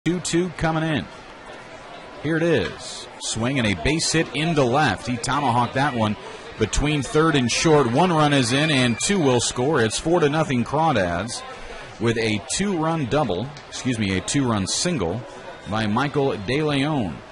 2-2 coming in. Here it is. Swing and a base hit into left. He tomahawked that one between third and short. One run is in and two will score. It's 4-0 Crawdads with a two-run single by Michael De Leon.